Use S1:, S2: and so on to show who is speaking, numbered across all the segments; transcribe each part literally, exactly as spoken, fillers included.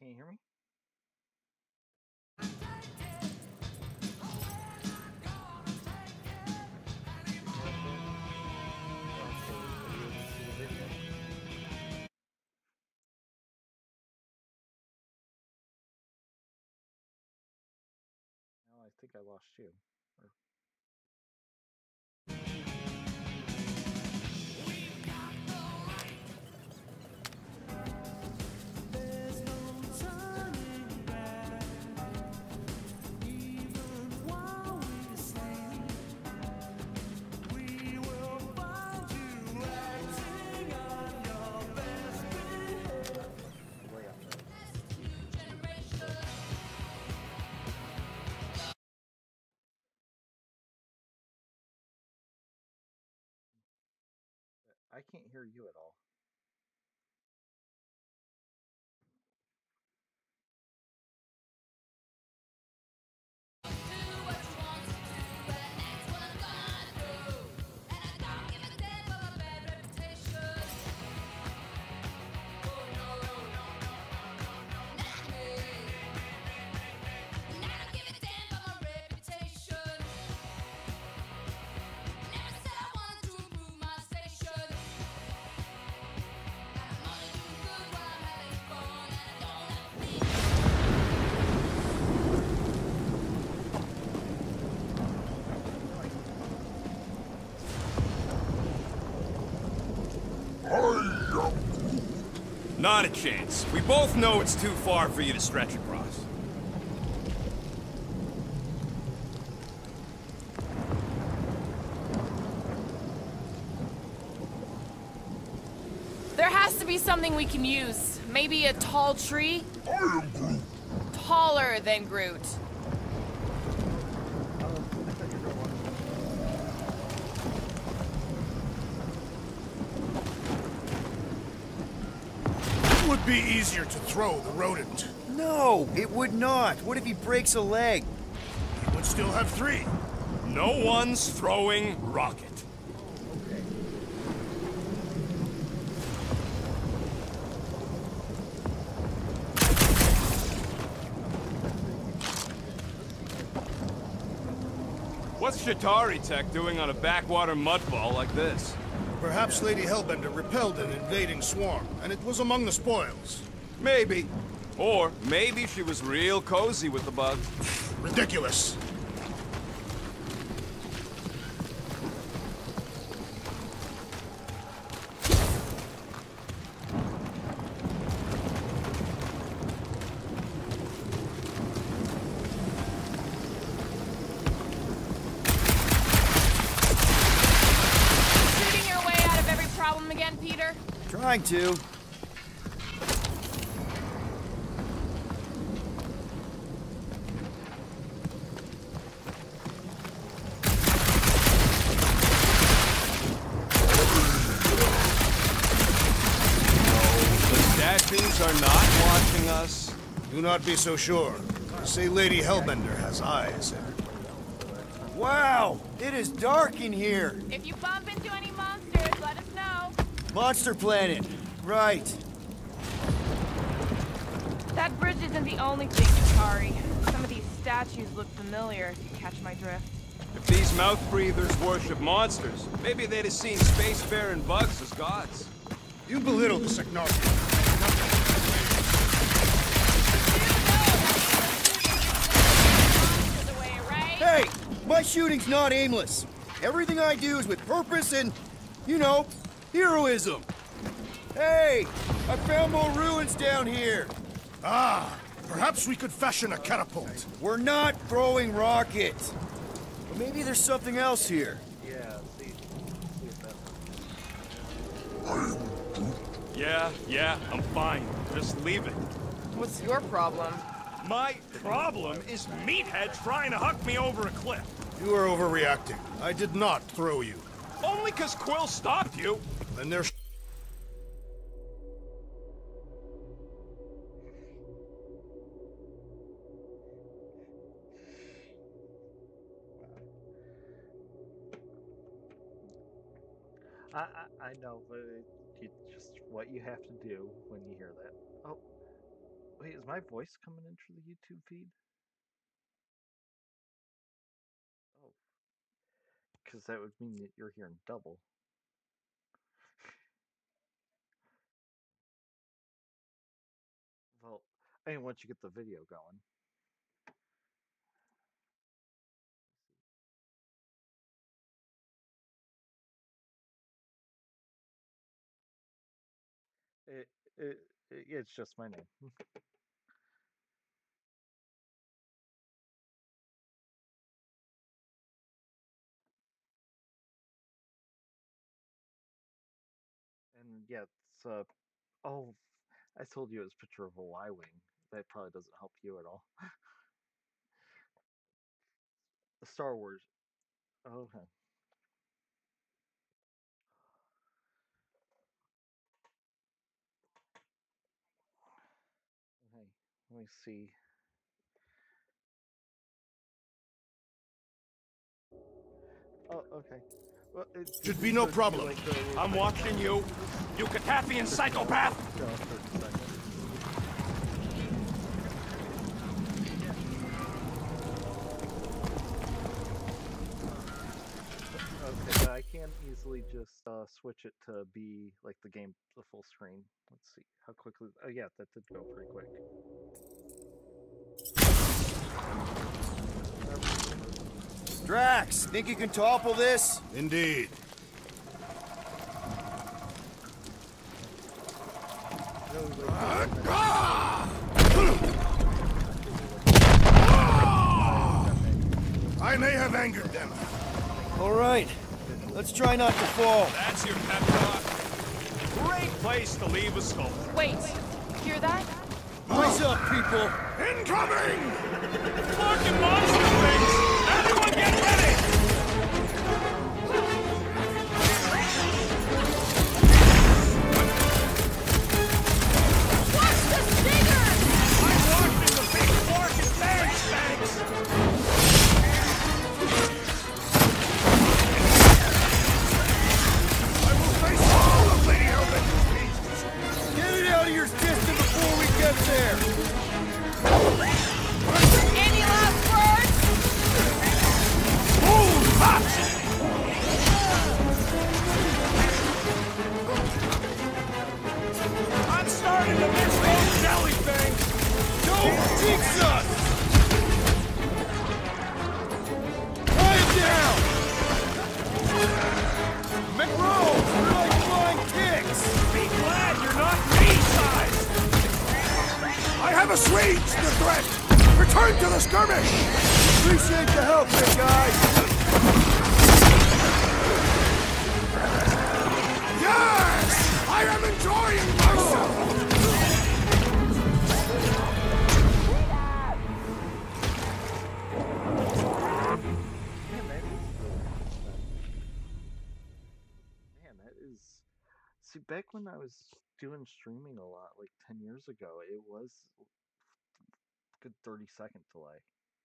S1: Can you hear me? No, I think I lost you. Or... I can't hear you at all.
S2: Not a chance. We both know it's too far for you to stretch across.
S3: There has to be something we can use. Maybe a tall tree?
S4: I am Groot.
S3: Taller than Groot.
S4: It would be easier to throw the rodent.
S5: No, it would not. What if he breaks a leg?
S4: He would still have three.
S2: No one's throwing rocket. What's Chitauri Tech doing on a backwater mudball like this?
S4: Perhaps Lady Hellbender repelled an invading swarm, and it was among the spoils.
S2: Maybe. Or maybe she was real cozy with the bugs.
S4: Ridiculous.
S3: Shooting your way out of every problem again, Peter?
S5: Trying to.
S2: Statues are not watching us.
S4: Do not be so sure. Say Lady Hellbender has eyes.
S5: Wow, it is dark in here.
S3: If you bump into any monsters, let us know.
S5: Monster Planet. Right.
S3: That bridge isn't the only thing, Chitauri. Some of these statues look familiar, if you catch my drift.
S2: If these mouth breathers worship monsters, maybe they'd have seen spacefaring bugs as gods.
S4: You belittle this acknowledgement.
S5: Hey, my shooting's not aimless. Everything I do is with purpose and, you know, heroism. Hey, I found more ruins down here.
S4: Ah, perhaps we could fashion a catapult.
S5: We're not throwing rockets. But maybe there's something else here.
S1: Yeah, see, see if that's...
S2: Yeah, yeah, I'm fine. Just leave it.
S3: What's your problem?
S2: My problem is Meathead trying to huck me over a cliff.
S4: You are overreacting. I did not throw you.
S2: Only 'cause Quill stopped you.
S4: Then there's...
S1: I, I, I know, but it's just what you have to do when you hear that. Oh. Wait, is my voice coming in through the YouTube feed? Oh, because that would mean that you're hearing double. Well, I mean, once you get the video going. It, it, it it's just my name. And yeah, it's uh oh, I told you it was a picture of a Y-wing. That probably doesn't help you at all. The Star Wars. Oh, okay. Okay. Let me see. Oh, okay. Well, it
S4: Should be no problem.
S1: Like the,
S2: I'm watching you, you Cataphian psychopath!
S1: No, thirty seconds. Okay, but I can easily just uh, switch it to be like the game, the full screen. Let's see how quickly. Oh yeah, that did go pretty quick.
S5: Drax, think you can topple this?
S4: Indeed. I may have angered them.
S5: All right, let's try not to fall.
S2: That's your pep talk. Great place to leave a sculpture.
S3: Wait, hear that?
S5: Rise up, people!
S4: Incoming!
S2: Fucking monster things! Everyone get ready!
S3: Watch the stinger!
S2: I'm watching the big fork and fangs, thanks!
S4: I will face all of Lady Hellbender's beasts!
S5: Get it out of your system before we get there!
S3: Any last words?
S2: Boom! Pop! I'm starting to miss those jelly things!
S5: Don't jinx us! Tie him down! McRose, we're like flying kicks!
S2: Be glad you're not me-sized!
S4: I have assuaged the threat! Return to the skirmish!
S5: Appreciate the help, big guy!
S4: Yes! I am enjoying myself!
S1: Man, that is man, that is. See, back when I was doing streaming a lot, like ten years ago, it was a good thirty second delay.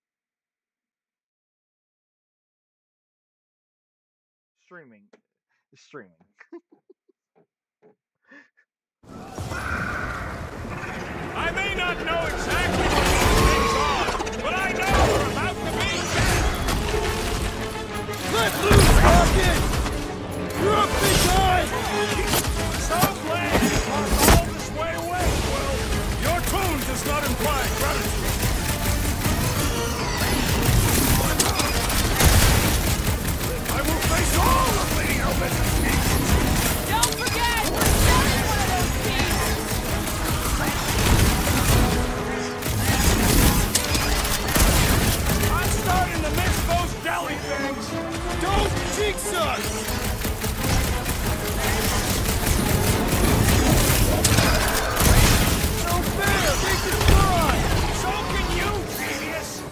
S1: Streaming, streaming.
S2: I may not know exactly what these things are, but I know we're about to be dead!
S5: Let loose, Hawkins! You're up, big guy!
S2: So glad you walked all this way away, Will!
S4: Your tone does not imply gratitude. I will face all of Lady Hellbender's beasts!
S3: Don't forget, we're selling one of those pieces!
S2: I'm starting to miss those deli things!
S5: Don't jinx us! No fair! They can fly!
S2: So can you, genius!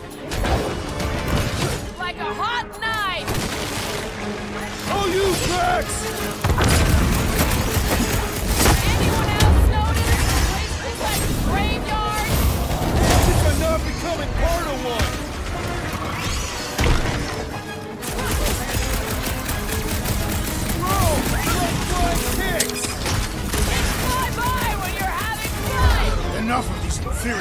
S3: Like a hot knife!
S5: Oh, you Drax!
S3: Anyone else notice this place looks like a graveyard?
S5: Think I'm not becoming part of one! Bro, you're like flying kicks!
S3: Kids fly by when you're having fun!
S4: Enough of these inferior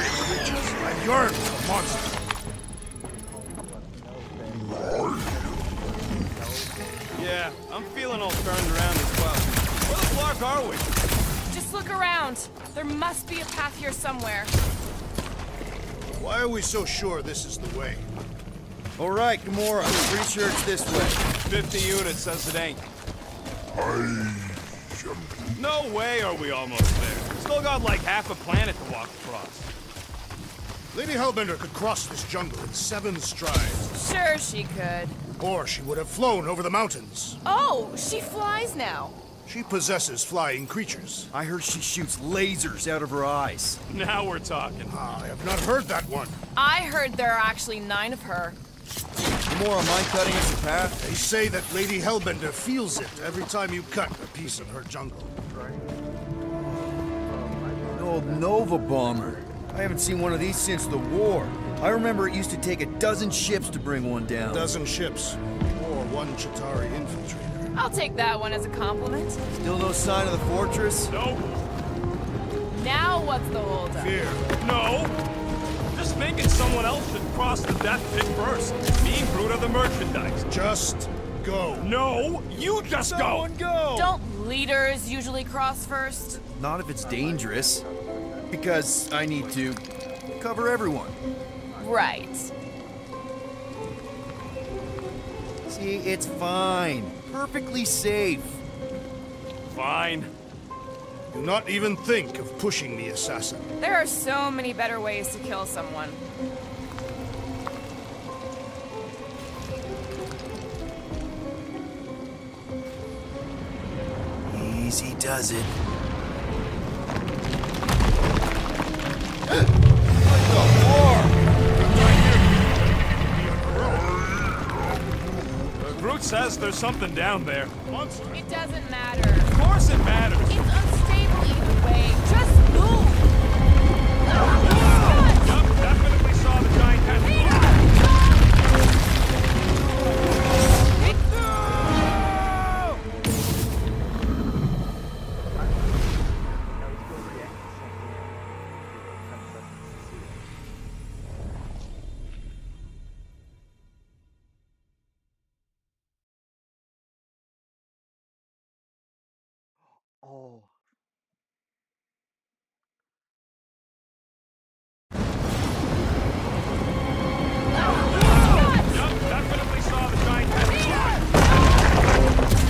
S2: are we?
S3: Just look around. There must be a path here somewhere.
S4: Why are we so sure this is the way?
S5: All right, Gamora. Pretty sure it's this way.
S2: fifty units says it ain't. No way are we almost there. Still got like half a planet to walk across.
S4: Lady Hellbender could cross this jungle in seven strides.
S3: Sure she could.
S4: Or she would have flown over the mountains.
S3: Oh, she flies now.
S4: She possesses flying creatures.
S5: I heard she shoots lasers out of her eyes.
S2: Now we're talking.
S4: Ah, I have not heard that one.
S3: I heard there are actually nine of her.
S5: Gamora, mind cutting us a path?
S4: They say that Lady Hellbender feels it every time you cut a piece of her jungle.
S5: An old Nova bomber. I haven't seen one of these since the war. I remember it used to take a dozen ships to bring one down.
S4: A dozen ships, or one Chitauri infiltrator.
S3: I'll take that one as a compliment.
S5: Still no sign of the fortress?
S2: Nope.
S3: Now what's the holdup?
S4: Fear.
S2: No. Just thinking someone else should cross the death pit first. Me and Groot are the merchandise.
S4: Just go.
S2: No, you just
S5: Someone
S2: go.
S5: go!
S3: Don't leaders usually cross first?
S5: Not if it's dangerous. Because I need to cover everyone.
S3: Right.
S5: See, it's fine. Perfectly safe.
S2: Fine.
S4: Do not even think of pushing the assassin.
S3: There are so many better ways to kill someone.
S5: Easy does it.
S2: Groot says there's something down there.
S4: Monster.
S3: It doesn't matter.
S2: Of course it matters.
S3: It's unstable either way. Just move!
S2: Yup, definitely saw the giant tentacle.
S1: Oh.
S2: Yup, definitely saw the giant tentacle.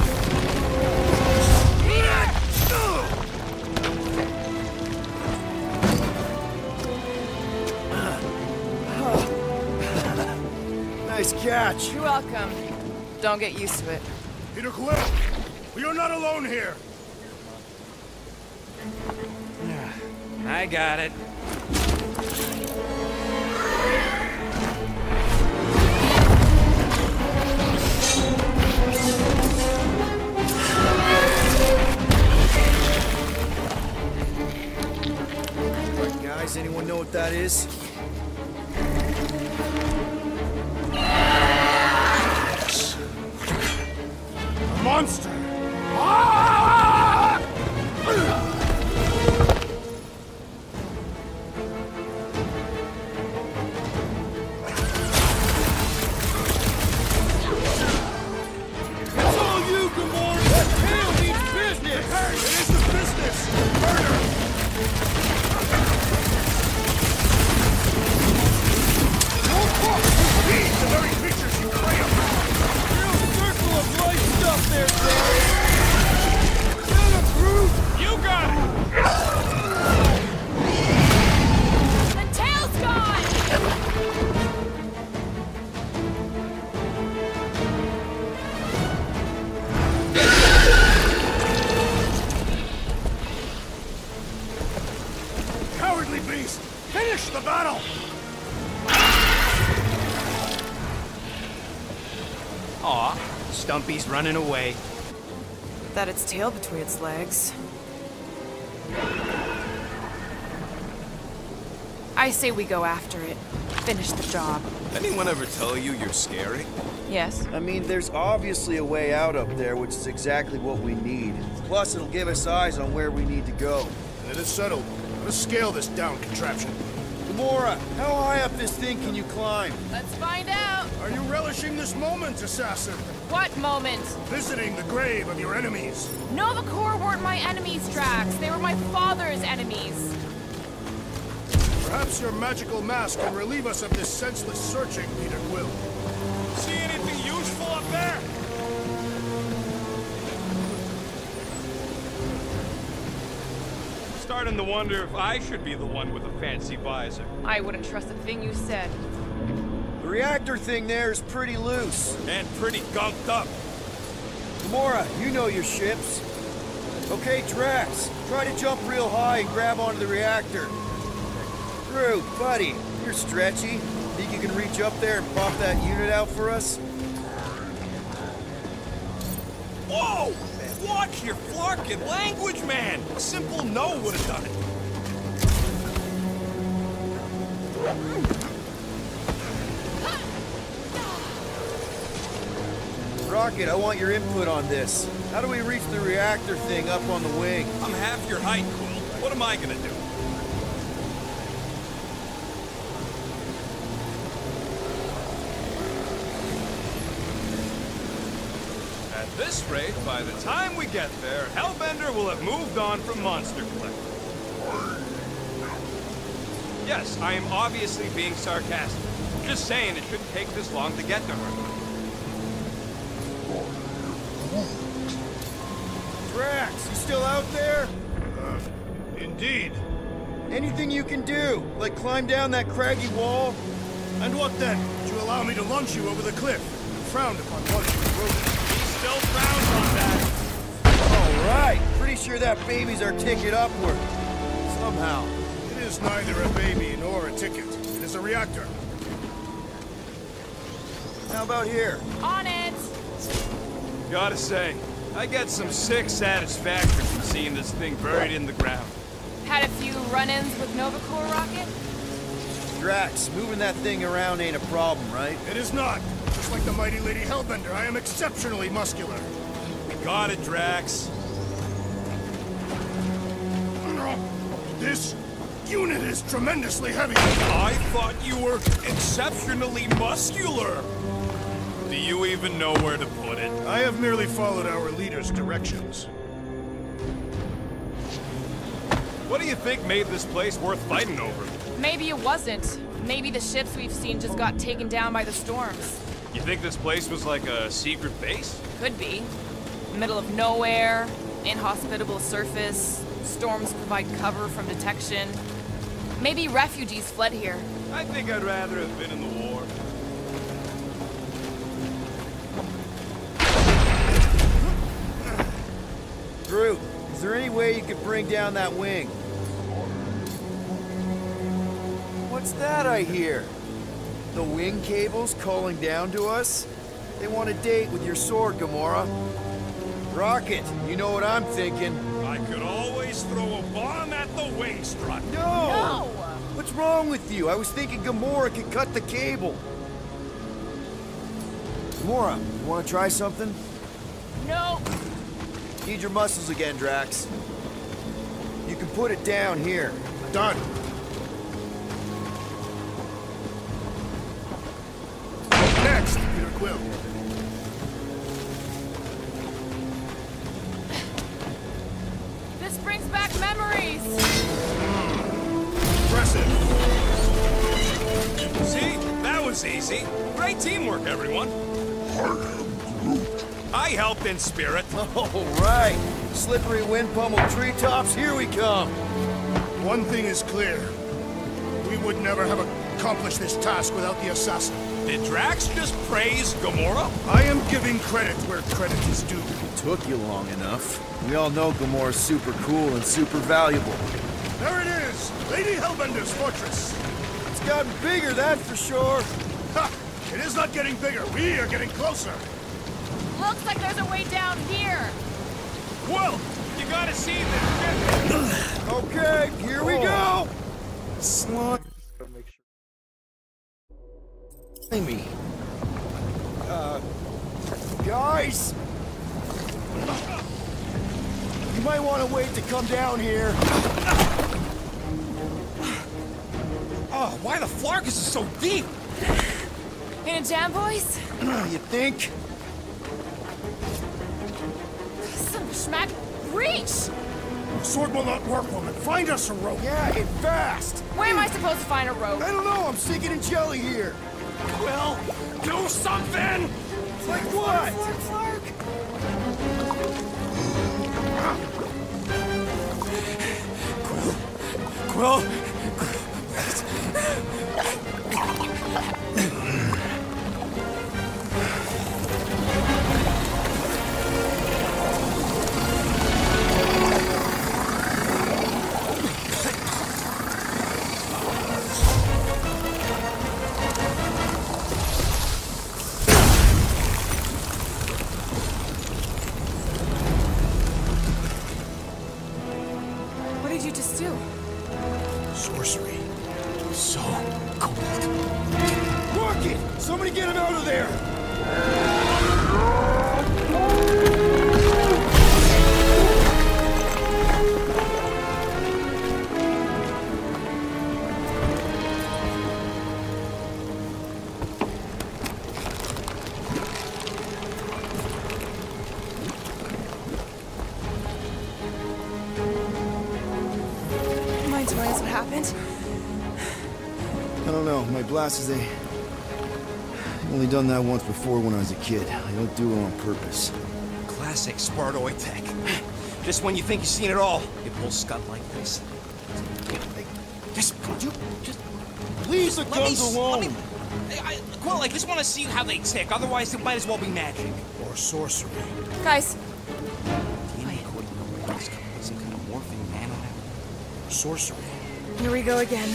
S5: Nice catch.
S3: You're welcome. Don't get used to it.
S4: Peter Quill, we are not alone here.
S2: I got it.
S5: Right, guys, anyone know what that is?
S4: A monster.
S5: It's all you, Gamora! Hell means business!
S4: Hey, it is the business. Murder. These the very creatures you prey upon.
S5: Real circle of life stuff there, Sam! Kill him, Groot!
S2: You got it!
S3: The tail's gone!
S4: Cowardly beast. Finish the battle.
S6: Aw, Stumpy's running away.
S3: That its tail between its legs. I say we go after it. Finish the job.
S6: Anyone ever tell you you're scary?
S3: Yes.
S5: I mean, there's obviously a way out up there, which is exactly what we need. Plus, it'll give us eyes on where we need to go.
S4: It is settled. Let us scale this down contraption.
S5: Gamora, how high up this thing can you climb?
S3: Let's find out.
S4: Are you relishing relishing this moment, assassin.
S3: What moment?
S4: Visiting the grave of your enemies.
S3: Nova Corps weren't my enemies, Drax. They were my father's enemies.
S4: Perhaps your magical mask can relieve us of this senseless searching, Peter Quill.
S2: See anything useful up there? Starting to wonder if I should be the one with a fancy visor.
S3: I wouldn't trust a thing you said.
S5: The reactor thing there is pretty loose.
S2: And pretty gunked up.
S5: Gamora, you know your ships. Okay, Drax, try to jump real high and grab onto the reactor. Groot, buddy, you're stretchy. Think you can reach up there and pop that unit out for us?
S2: Whoa! Watch your flarkin' language, man! A simple no would have done it.
S5: Rocket, I want your input on this. How do we reach the reactor thing up on the wing?
S2: I'm half your height, Quill. What am I gonna do? At this rate, by the time we get there, Hellbender will have moved on from Monster Collector. Yes, I am obviously being sarcastic. Just saying it shouldn't take this long to get to her.
S5: Drax, you still out there?
S4: Uh, indeed.
S5: Anything you can do, like climb down that craggy wall?
S4: And what then? Would you allow me to launch you over the cliff? You frowned upon once you were broken.
S2: Still frowns on that.
S5: All right, pretty sure that baby's our ticket upward. Somehow.
S4: It is neither a baby nor a ticket. It is a reactor.
S5: How about here?
S3: On it!
S2: Gotta say, I get some sick satisfaction from seeing this thing buried in the ground.
S3: Had a few run-ins with Nova Corps, Rocket?
S5: Drax, moving that thing around ain't a problem, right?
S4: It is not. Just like the mighty Lady Hellbender, I am exceptionally muscular.
S2: Got it, Drax.
S4: This unit is tremendously heavy.
S2: I thought you were exceptionally muscular. Do you even know where to put it?
S4: I have merely followed our leader's directions.
S2: What do you think made this place worth fighting over?
S3: Maybe it wasn't. Maybe the ships we've seen just got taken down by the storms.
S2: You think this place was like a secret base?
S3: Could be. Middle of nowhere, inhospitable surface, storms provide cover from detection. Maybe refugees fled here.
S2: I think I'd rather have been in the war.
S5: Groot, is there any way you could bring down that wing? What's that I hear? The wing cables calling down to us? They want a date with your sword, Gamora. Rocket, you know what I'm thinking.
S2: I could always throw a bomb at the wing strut.
S5: No!
S3: No!
S5: What's wrong with you? I was thinking Gamora could cut the cable. Gamora, you want to try something?
S3: No!
S5: Need your muscles again, Drax. You can put it down here.
S4: Done. Next, Peter Quill.
S3: This brings back memories!
S4: Impressive.
S2: See? That was easy. Great teamwork, everyone. I helped in spirit.
S5: All right. Slippery wind pummeled treetops, here we come.
S4: One thing is clear. We would never have accomplished this task without the assassin.
S2: Did Drax just praise Gamora?
S4: I am giving credit where credit is due.
S5: Took you long enough. We all know Gamora's super cool and super valuable.
S4: There it is! Lady Hellbender's fortress!
S5: It's gotten bigger, that's for sure.
S4: Ha! It is not getting bigger. We are getting closer.
S3: Looks like there's a way down here!
S2: Quill, you gotta see this.
S5: Okay, here we go! Slime
S1: Make sure.
S5: me. Uh, guys! You might want to wait to come down here.
S2: Oh, why the Flarkus is so deep?
S3: In a jam, boys?
S5: You think?
S3: Son of a schmack. Reach!
S4: Sword will not work, woman. Find us a rope.
S5: Yeah, and fast!
S3: Where am I supposed to find a rope?
S5: I don't know, I'm sinking in jelly here.
S2: Quill, do something!
S5: Like what?
S3: Flark, Flark.
S2: Quill,
S3: What did you just do?
S4: Sorcery. So cold.
S5: Rocket! Somebody get him out of there!
S3: Mind telling us what happened?
S5: I don't know. My glasses, they... I've only done that once before when I was a kid. I don't do it on purpose.
S6: Classic Spartoid tech. Just when you think you've seen it all, you pull scut like this. Like, just, you, just...
S5: Please, the
S6: Let me,
S5: guns
S6: s-
S5: alone!
S6: let me... I, I, Quill, I just want to see how they tick. Otherwise, it might as well be magic.
S4: Or sorcery.
S3: Guys,
S6: You know, Quill, he's come up with some kind of morphing man on that.
S4: Sorcery.
S3: here we go again.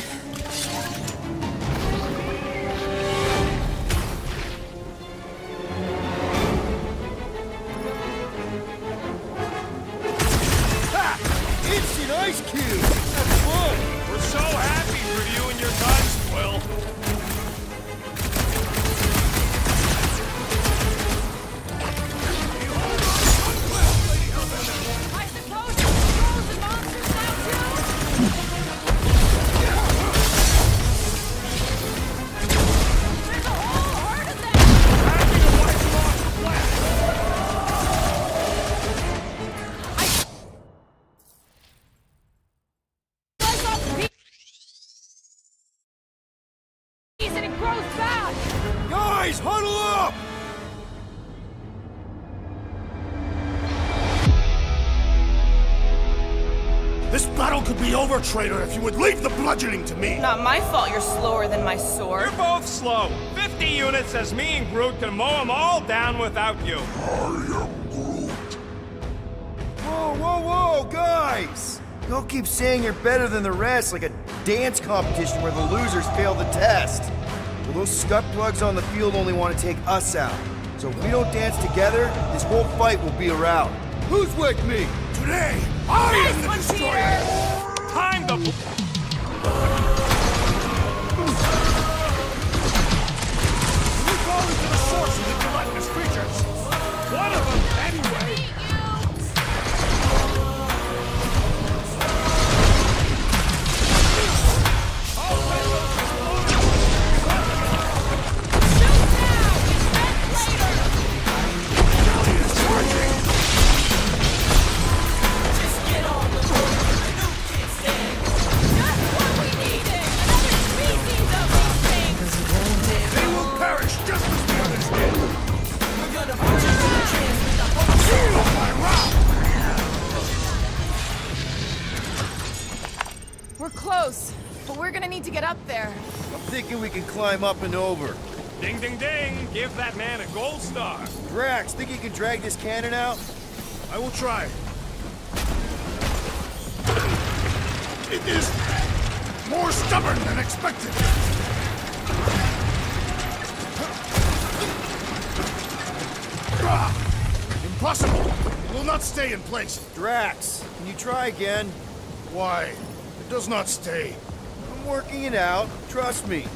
S5: Ha! Instant ice cube! That's fun!
S2: we're so happy for you and your guns, Quill.
S3: I suppose trolls and monsters now too? There's a whole herd of them! I slice off the piece and it grows back!
S5: Guys, huddle up!
S4: This battle could be over, traitor, if you would leave the bludgeoning to me.
S3: Not my fault you're slower than my sword.
S2: You're both slow. Fifty units says me and Groot can mow them all down without you.
S5: Whoa, whoa, whoa, guys! Don't keep saying you're better than the rest like a dance competition where the losers fail the test. Well, those scut plugs on the field only want to take us out. So if we don't dance together, this whole fight will be a rout. Who's with me?
S4: Today, I am the destroyer.
S2: Time to...
S4: We fall into the source of the gelatinous creatures. One of them, anyway. They will perish just as the others did.
S3: We're close, but we're gonna need to get up there.
S5: I'm thinking we can climb up and over.
S2: Ding, ding, ding. Give that man a gold star.
S5: Drax, think you can drag this cannon out?
S4: I will try. It is more stubborn than expected. Ah, impossible! It will not stay in place.
S5: Drax, can you try again?
S4: Why? It does not stay.
S5: I'm working it out. Trust me.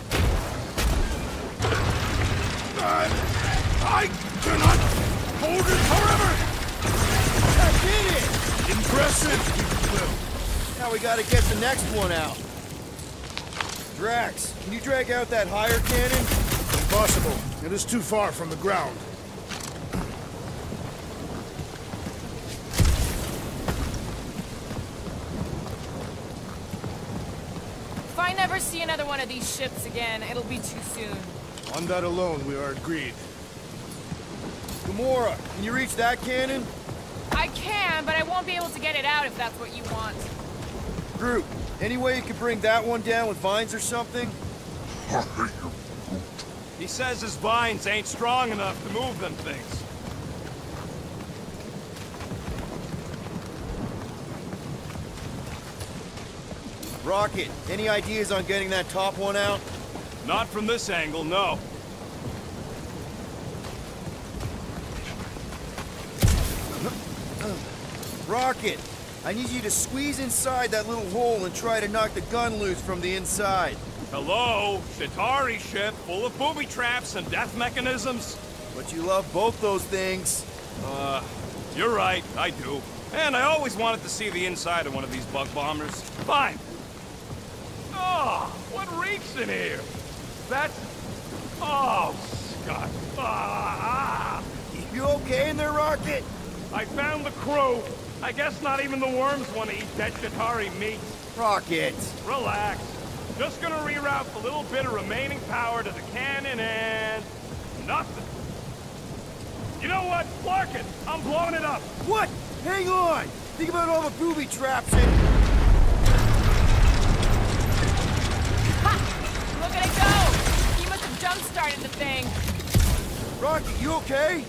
S4: Uh, I cannot hold it forever!
S5: I did it!
S4: Impressive, Quill.
S5: Now we gotta get the next one out. Drax, can you drag out that higher cannon?
S4: Impossible. It is too far from the ground.
S3: If I never see another one of these ships again, it'll be too soon.
S4: On that alone, we are agreed.
S5: Gamora, can you reach that cannon?
S3: I can, but I won't be able to get it out if that's what you want.
S5: Groot, any way you could bring that one down with vines or something?
S2: He says his vines ain't strong enough to move them things.
S5: Rocket, any ideas on getting that top one out?
S2: Not from this angle, no.
S5: Rocket, I need you to squeeze inside that little hole and try to knock the gun loose from the inside.
S2: Hello? Chitauri ship full of booby traps and death mechanisms?
S5: But you love both those things.
S2: Uh, you're right, I do. And I always wanted to see the inside of one of these bug bombers. Fine. Oh, what reeks in here? That's... Oh, Scott. Ah, ah.
S5: You okay in there, Rocket?
S2: I found the crew. I guess not even the worms want to eat dead Chitauri meat.
S5: Rocket.
S2: Relax. Just gonna reroute the little bit of remaining power to the cannon and... nothing. You know what? Clark it. I'm blowing it up.
S5: What? Hang on! Think about all the booby traps and...
S3: Ha! Look at it go! He must have jump-started the thing.
S5: Rocket, you okay?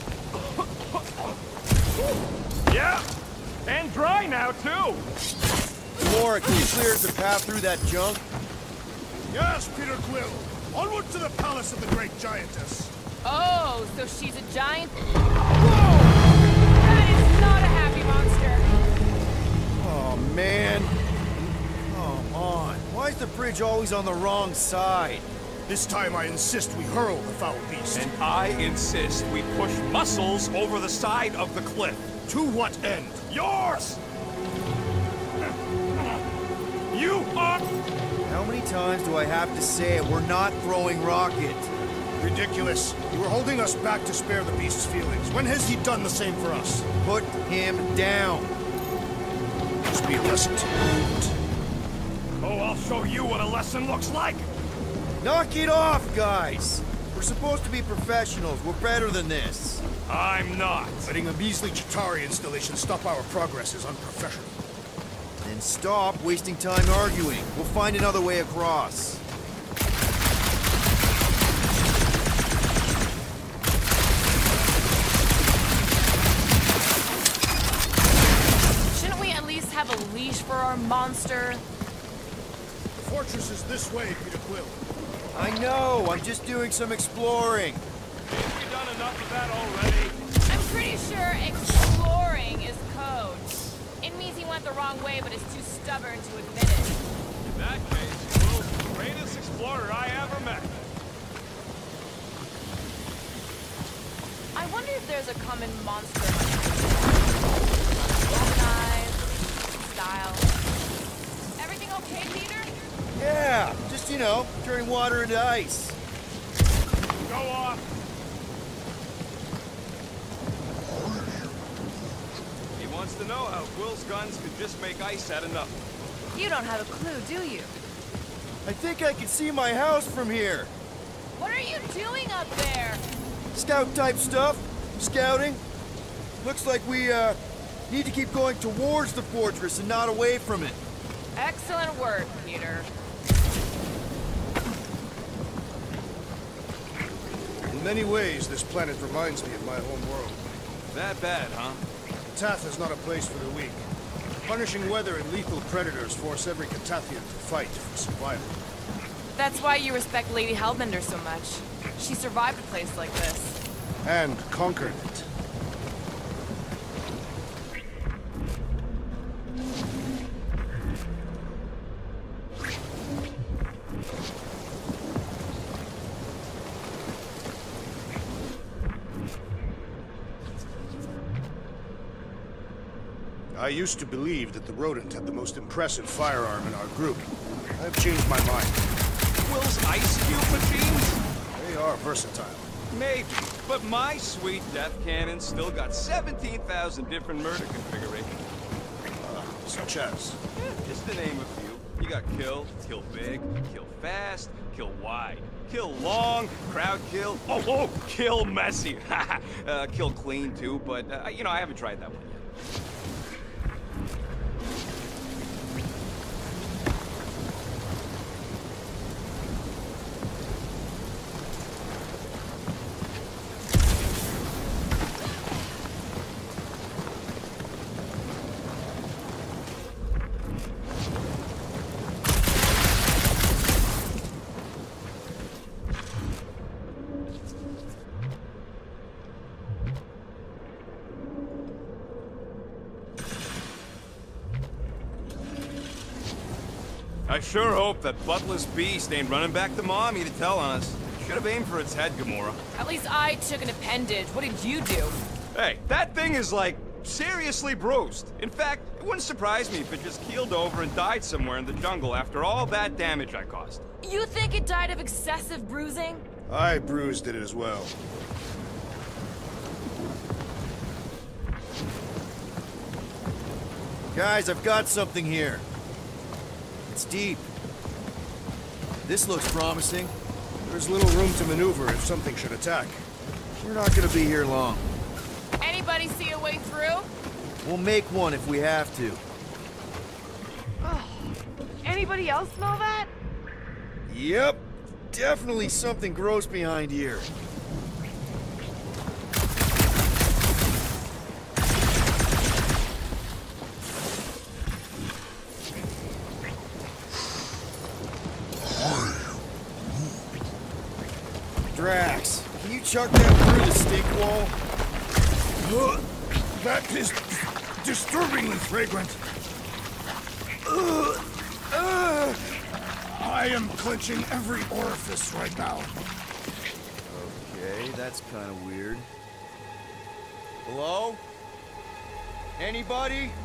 S2: Yeah. And dry now, too.
S5: Gamora, can you clear us a path through that junk?
S4: Yes, Peter Quill. Onward to the palace of the great giantess.
S3: Oh, so she's a giant? Whoa! That is not a happy monster.
S5: Oh, man. Come on. Why is the bridge always on the wrong side?
S4: This time I insist we hurl the foul beast.
S2: And I insist we push muscles over the side of the cliff.
S4: To what end?
S2: Yours! You are...
S5: How many times do I have to say it? We're not throwing Rocket.
S4: Ridiculous. You were holding us back to spare the beast's feelings. When has he done the same for us?
S5: Put him down.
S4: Must be a lesson to learn.
S2: Oh, I'll show you what a lesson looks like!
S5: Knock it off, guys! We're supposed to be professionals. We're better than this.
S2: I'm not.
S4: Letting a measly Chitauri installation stop our progress is unprofessional.
S5: Then stop wasting time arguing. We'll find another way across.
S3: Shouldn't we at least have a leash for our monster?
S4: The fortress is this way, Peter Quill.
S5: I know. I'm just doing some exploring.
S2: Have you done enough of that already?
S3: I'm pretty sure exploring is code. It means he went the wrong way, but is too stubborn to admit it.
S2: In that case, Will's the greatest explorer I ever met.
S3: I wonder if there's a common monster. Organized, style. Everything okay, Peter?
S5: Yeah, just, you know, turning water into ice.
S2: Go off. He wants to know how Quill's guns could just make ice out of nothing.
S3: You don't have a clue, do you?
S5: I think I can see my house from here.
S3: What are you doing up there?
S5: Scout-type stuff. Scouting. Looks like we, uh, need to keep going towards the fortress and not away from it.
S3: Excellent work, Peter.
S4: In many ways, this planet reminds me of my home world.
S2: That bad, huh?
S4: Katath is not a place for the weak. Punishing weather and lethal predators force every Katathian to fight for survival.
S3: That's why you respect Lady Hellbender so much. She survived a place like this.
S4: And conquered it. I used to believe that the rodent had the most impressive firearm in our group. I've changed my mind.
S2: Will's ice cube machines?
S4: They They are versatile.
S2: Maybe, but my sweet death cannon still got seventeen thousand different murder configurations.
S4: Uh, such as?
S2: Yeah, just to name a few. You got kill, kill big, kill fast, kill wide, kill long, crowd kill, oh, oh, kill messy. uh, kill clean too, but, uh, you know, I haven't tried that one yet. I sure hope that buttless beast ain't running back to Mommy to tell on us. Should have aimed for its head, Gamora.
S3: At least I took an appendage. What did you do?
S2: Hey, that thing is like seriously bruised. In fact, it wouldn't surprise me if it just keeled over and died somewhere in the jungle after all that damage I caused.
S3: You think it died of excessive bruising?
S4: I bruised it as well.
S5: Guys, I've got something here. It's deep. This looks promising.
S4: There's little room to maneuver if something should attack.
S5: We're not gonna be here long.
S3: Anybody see a way through?
S5: We'll make one if we have to.
S3: Anybody else smell that?
S5: Yep. Definitely something gross behind here. Drax, can you chuck that through the stink wall?
S4: That is disturbingly fragrant. I am clenching every orifice right now.
S5: Okay, that's kind of weird. Hello? Anybody?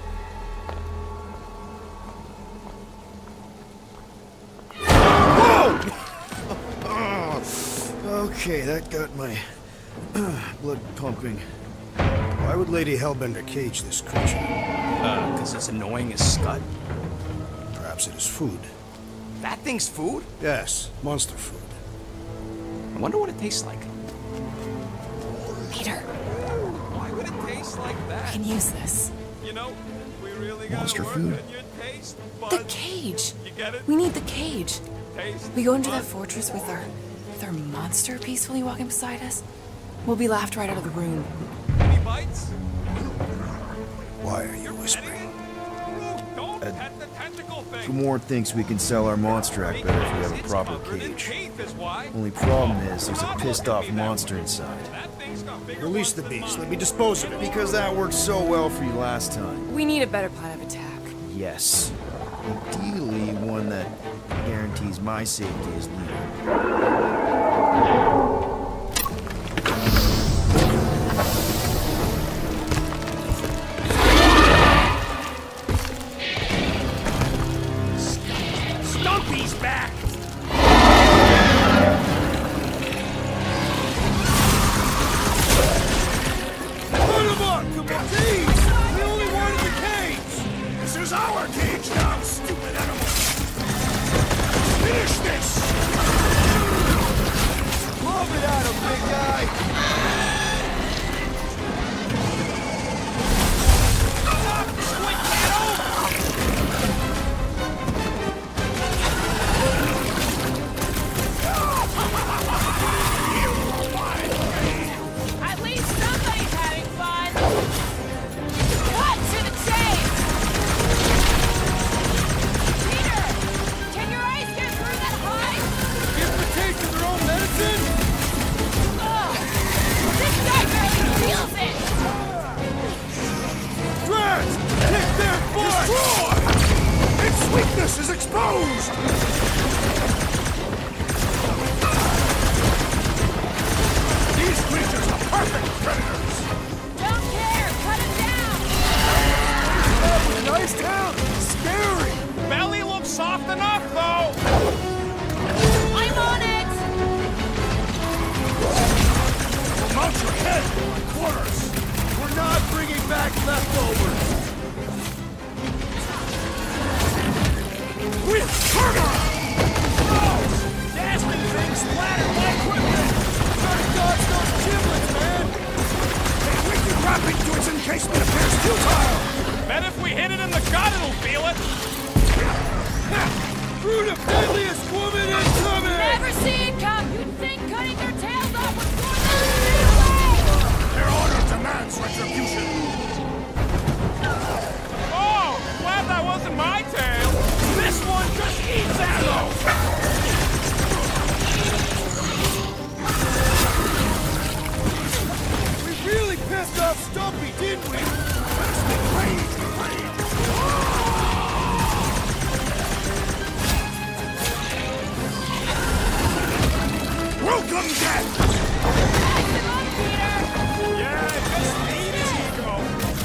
S5: Okay, that got my blood pumping.
S4: Why would Lady Hellbender cage this creature?
S6: Uh, because it's annoying as scud.
S4: Perhaps it is food.
S6: That thing's food?
S4: Yes, monster food.
S6: I wonder what it tastes like.
S3: Peter,
S2: Why would it taste like
S3: I
S2: that?
S3: can use this.
S2: You know, we really gotta
S4: Monster
S2: work
S4: food.
S2: on your taste
S3: The
S2: buds.
S3: cage.
S2: You get it?
S3: We need the cage.
S2: Taste
S3: We go into that
S2: buds.
S3: fortress with our with our monster peacefully walking beside us. We'll be laughed right out of the room.
S2: Any bites?
S4: Why are you whispering?
S2: Anything? Don't pet the tentacle thing.
S5: Gamora thinks we can sell our monster act better if we have a
S2: It's
S5: proper
S2: covered in
S5: cage.
S2: teeth is why.
S5: Only problem is there's a
S2: Stop
S5: pissed
S2: looking
S5: off
S2: at me that
S5: monster
S2: way.
S5: inside.
S2: That thing's got bigger
S4: Release
S2: ones
S4: the
S2: than
S4: beast.
S2: mine.
S4: Let me dispose of it.
S5: Because that worked so well for you last time.
S3: We need a better plan of attack.
S5: Yes. Ideally, one that guarantees my safety as leader.
S6: Stumpy's back!
S4: Put him up! Come on, jeez! We only wanted the cage! This is our cage now, stupid animal! Finish this! Love it!
S5: bag leftovers!
S2: We're murderer!
S5: Nasty things splattered my equipment! Try to dodge those giblets, man!
S6: Hey, we can drop into its encasement appears futile!
S2: Bet if we hit it in the gut, it'll feel it!
S5: Brood of deadliest woman incoming!
S3: Never see it come! You'd think cutting their tails off would force them to get away!
S6: Their order demands retribution!
S2: Oh! Glad that wasn't my tail! This one just eats ammo!
S5: We really pissed off Stumpy, didn't we?
S6: Welcome, death!
S2: Yeah, just eat his ego!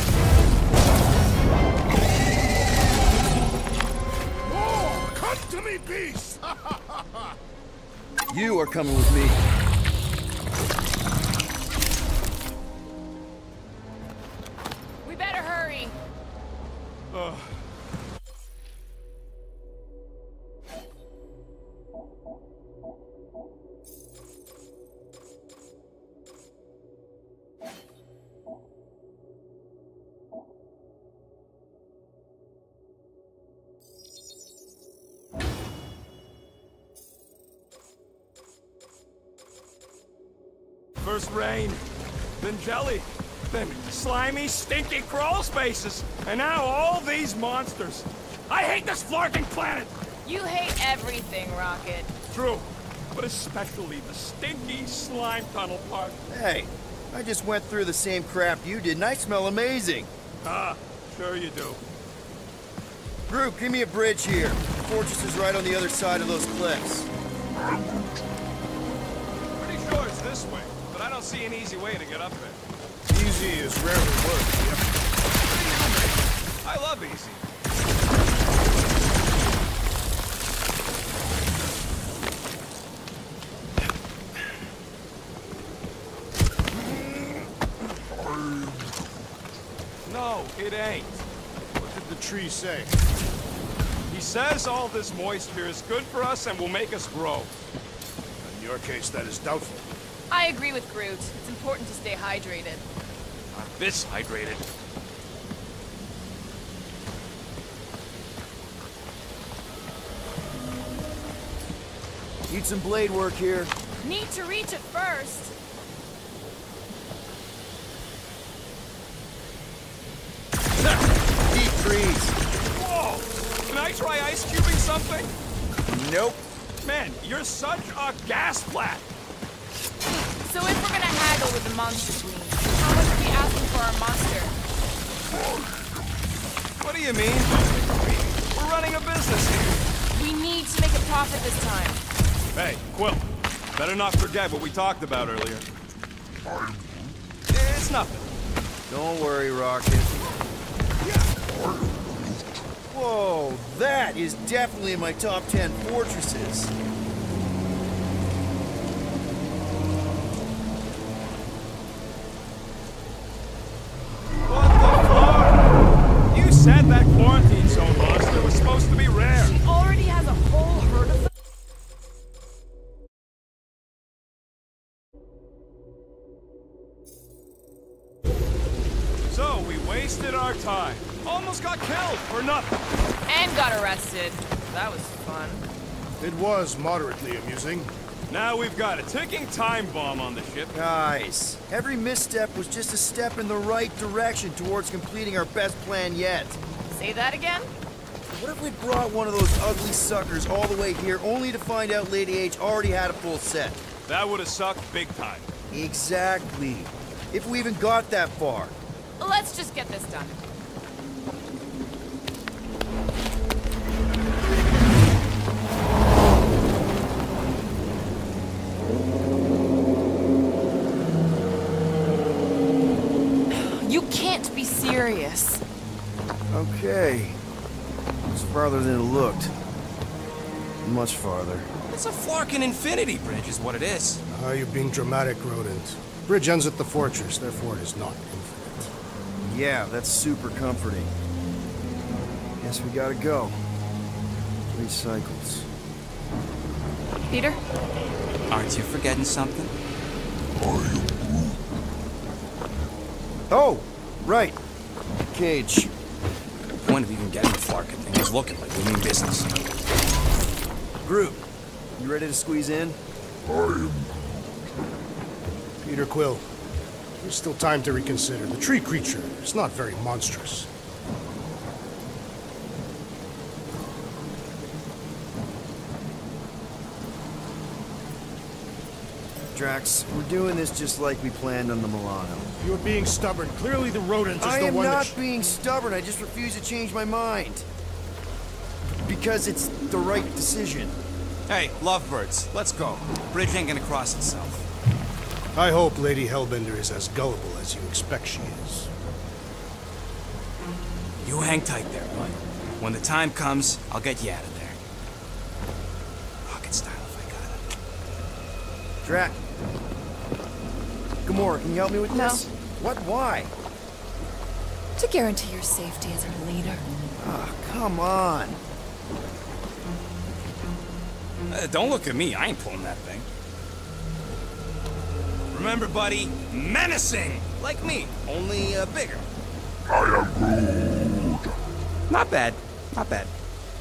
S6: War! Come to me, beast!
S5: You are coming with me.
S3: We better hurry.
S2: Ugh. First rain, then jelly, then slimy, stinky crawl spaces, and now all these monsters. I hate this flarking planet!
S3: You hate everything, Rocket.
S2: True, but especially the stinky slime tunnel part.
S5: Hey, I just went through the same crap you did, and I smell amazing.
S2: Ah, sure you do.
S5: Group, give me a bridge here. The fortress is right on the other side of those cliffs.
S2: Pretty sure it's this way, but I don't see an easy way to get up there.
S4: Easy is rarely worked.
S2: I love easy. No, it ain't.
S4: What did the tree say?
S2: He says all this moisture is good for us and will make us grow.
S4: In your case, that is doubtful.
S3: I agree with Groot. It's important to stay hydrated.
S2: Not this hydrated.
S5: Need some blade work here.
S3: Need to reach it first.
S5: Deep trees.
S2: Whoa! Can I try ice cubing something?
S5: Nope.
S2: Man, you're such a gas plat!
S3: So if we're gonna haggle with the monster queen, how much are we asking for our monster?
S2: What do you mean? We're running a business here.
S3: We need to make a profit this time.
S2: Hey, Quill. Better not forget what we talked about earlier. It's nothing.
S5: Don't worry, Rocket. Whoa, that is definitely in my top ten fortresses.
S2: What the fuck? You said that quarantine zone monster was supposed to be rare.
S3: She already has a whole herd of them.
S2: So we wasted our time. Almost got killed for nothing.
S3: And got arrested. That was fun.
S4: It was moderately amusing.
S2: Now we've got a ticking time bomb on the ship.
S5: Guys, every misstep was just a step in the right direction towards completing our best plan yet.
S3: Say that again?
S5: What if we brought one of those ugly suckers all the way here only to find out Lady H already had a full set?
S2: That would have sucked big time.
S5: Exactly. If we even got that far.
S3: Let's just get this done. You can't be serious.
S5: Okay. It's farther than it looked. Much farther.
S6: It's a flarkin' infinity bridge is what it is.
S4: Ah, you're being dramatic, Rodent. Bridge ends at the fortress, therefore it is not infinite.
S5: Yeah, that's super comforting. Guess we gotta go. Three cycles.
S3: Peter?
S6: Aren't you forgetting something?
S5: Oh, right. Cage.
S6: The point of even getting the Flarkin thing is looking like we mean business.
S5: Groot, you ready to squeeze in?
S4: Peter Quill, there's still time to reconsider. The tree creature is not very monstrous.
S5: Drax, we're doing this just like we planned on the Milano.
S4: You're being stubborn. Clearly the rodent is
S5: I
S4: the
S5: am
S4: one
S5: not
S4: that...
S5: being stubborn, I just refuse to change my mind. Because it's the right decision.
S6: Hey, lovebirds, let's go. Bridge ain't gonna cross itself.
S4: I hope Lady Hellbender is as gullible as you expect she is.
S6: You hang tight there, bud. When the time comes, I'll get you out of there. Rocket style if I got it.
S5: Drax. Gamora, can you help me with
S3: No.
S5: this? What? Why?
S3: To guarantee your safety as our leader.
S5: Ah, come on.
S6: Uh, don't look at me, I ain't pulling that thing. Remember, buddy, menacing! Like me, only uh, bigger. I am Groot. Not bad, not bad.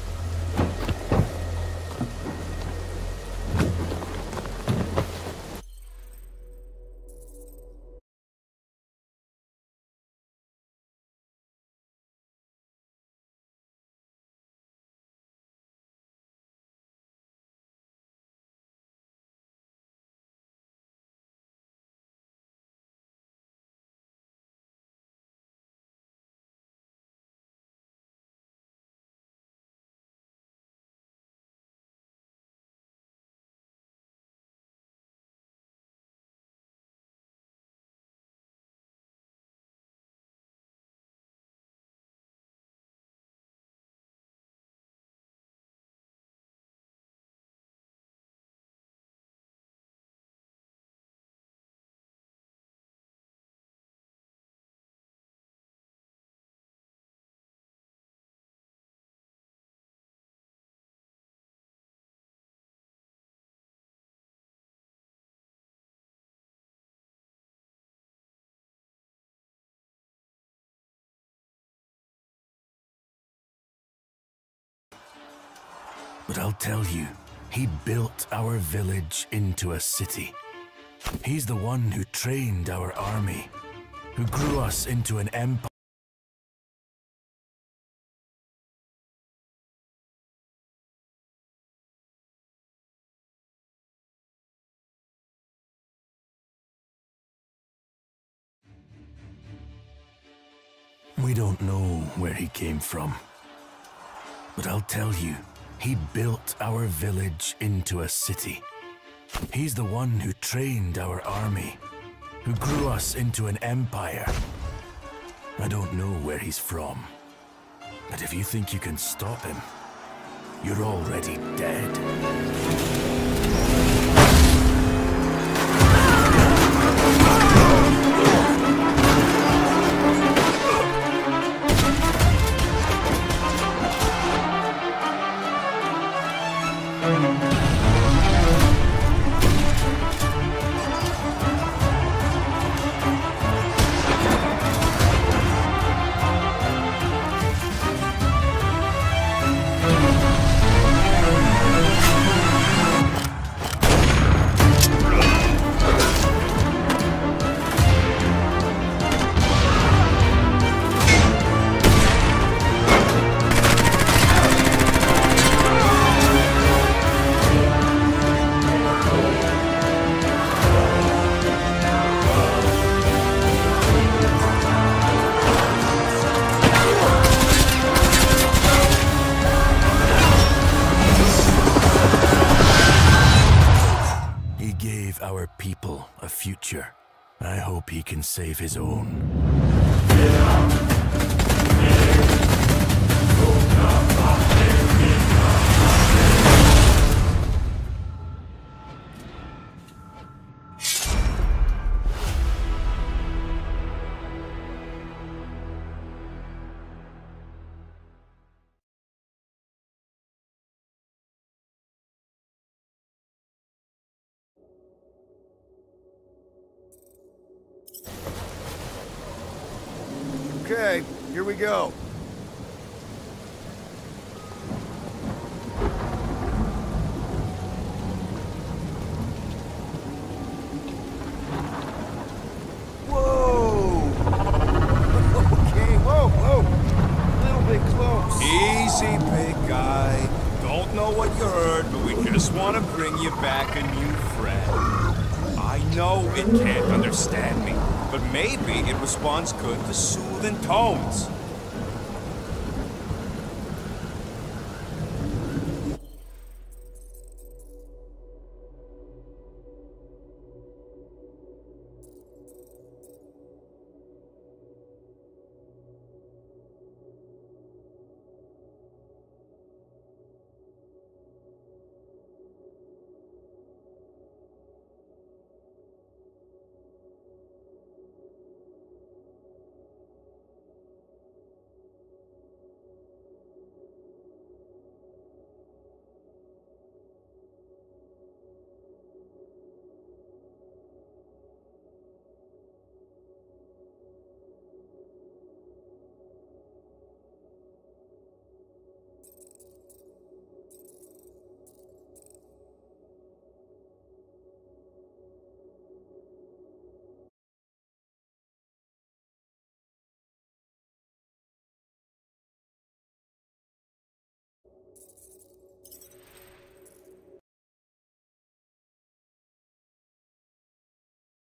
S7: But I'll tell you, he built our village into a city. He's the one who trained our army, who grew us into an empire. We don't know where he came from. But I'll tell you, he built our village into a city. He's the one who trained our army, who grew us into an empire. I don't know where he's from, but if you think you can stop him, you're already dead. Future. I hope he can save his own.
S5: Okay, here we go. Whoa! Okay, whoa, whoa! A little bit close.
S2: Easy, big guy. Don't know what you heard, but we just want to bring you back a new friend. I know it can't understand me, but maybe it responds good to soothing tones.